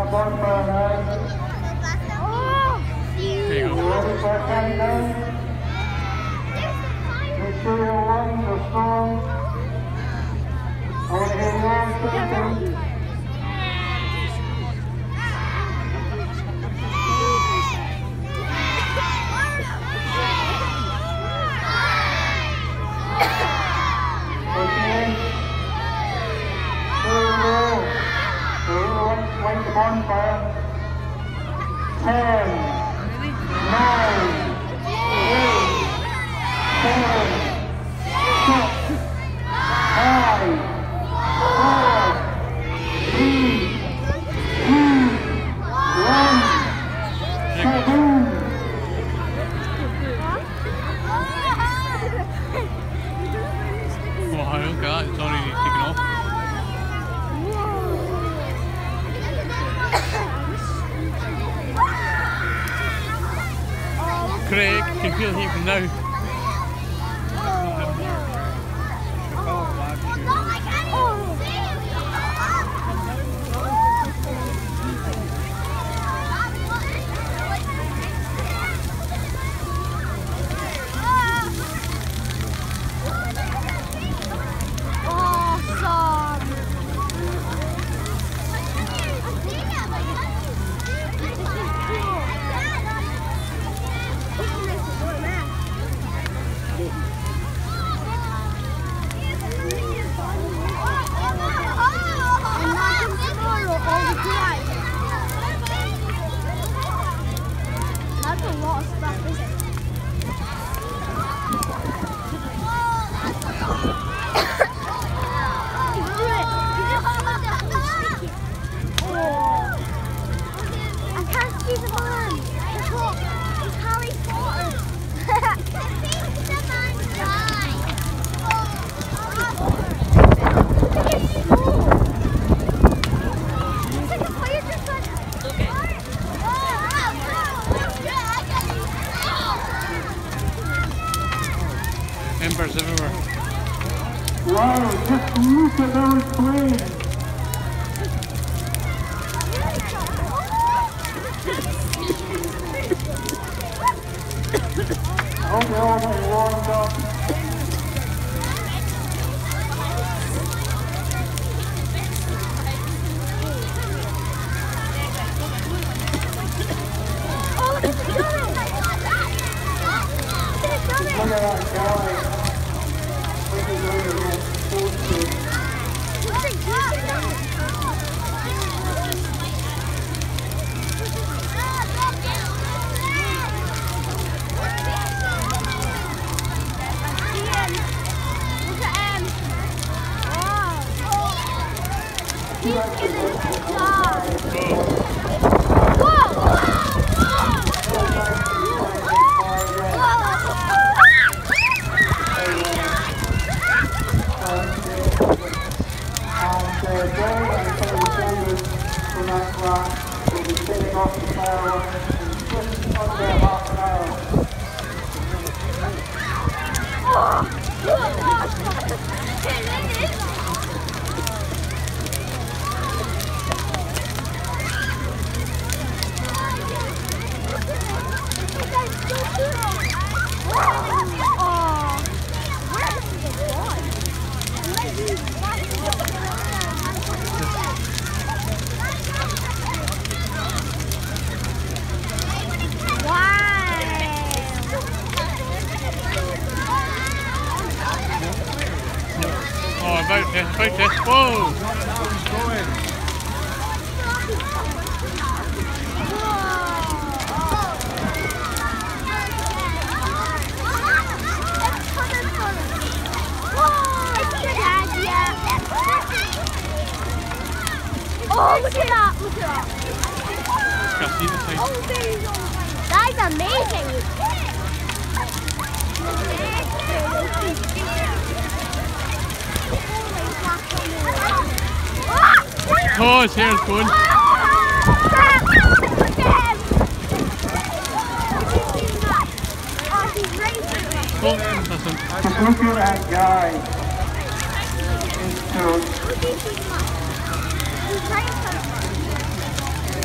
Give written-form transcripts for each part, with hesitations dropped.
There you go. Make sure your lungs are strong. I want to hear your something. Light the bonfire. 10, 9, 8, 7, 6, 5, 4, 3, 2, 1. Shaboom! Oh, look at that, it's already taken off. Craig, you can feel heat from now. That's a lot of stuff, isn't it? I can't see the man. It's Harry Potter. Embers everywhere. Wow, just look at those flames. Hope you're all getting warmed up. Look at that guy. We'll be setting off the fireworks in just under half an hour. Oh, about this. Whoa! Oh, look at that! Look at that! Can't see the side. That is amazing! Oh, his hair's going. Oh, listen. Just look at that guy. It's so...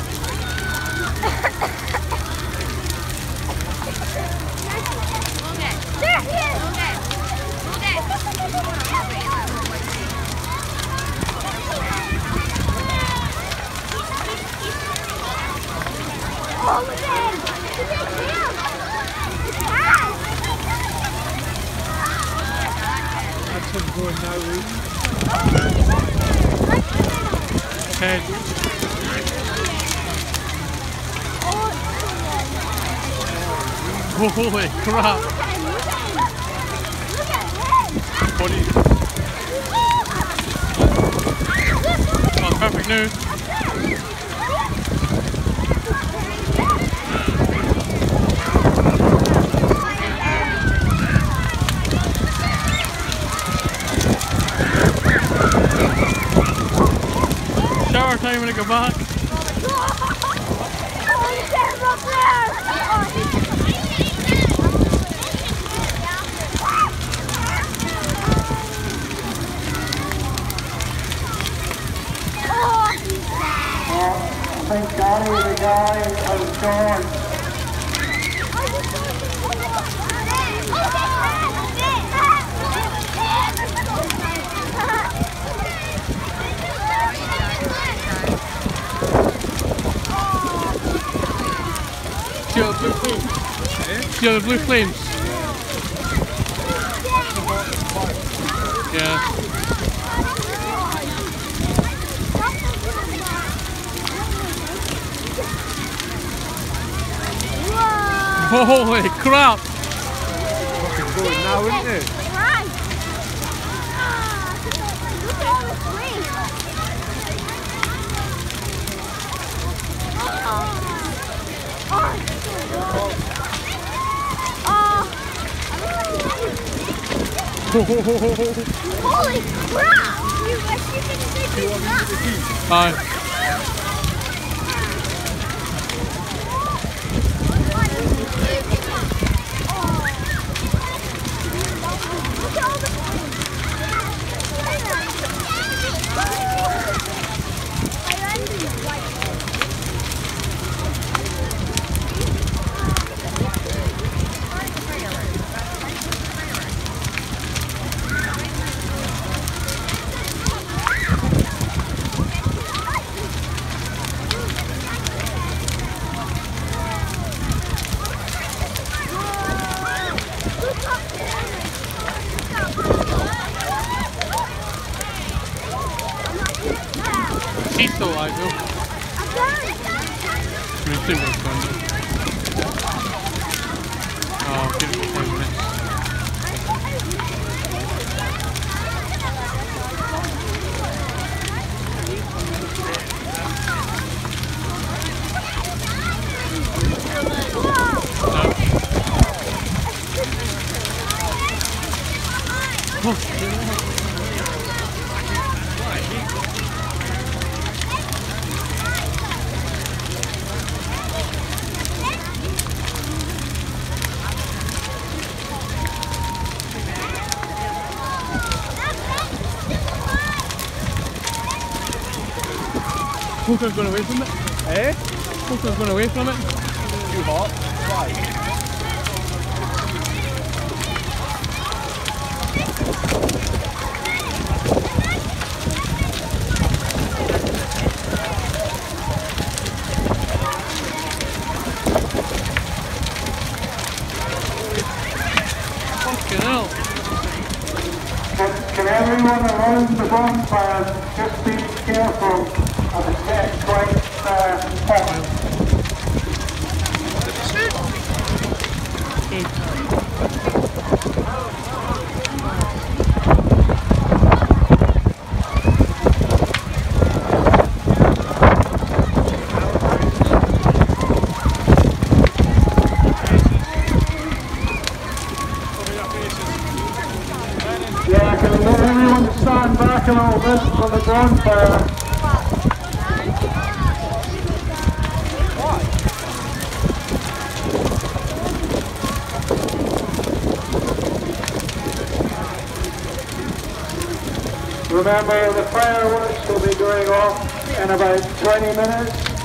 Holy crap! Funny. Oh, perfect now. Shower time when I go back. I think Danny, the guy, has gone. See all the blue flames? See all the blue flames? Yeah. Holy crap! Fucking going now, isn't it? Right. Look at all the flames. Holy crap! You can see that. Aye. Look at all the He's still alive though. We'll see what's going on. Oh, give it 5 minutes. No. Oh, Coco's gone away from it. Eh? Coco's gone away from it. Too hot. Why? Fucking hell. Can everyone around the bonfire just be careful of the set quite hot? Yeah, can I get everyone to stand back a little bit from the bonfire? Remember, the fireworks will be going off in about 20 minutes.